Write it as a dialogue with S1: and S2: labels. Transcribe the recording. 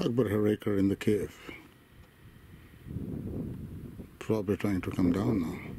S1: Prof. Herekar in the cave. Probably trying to come down now.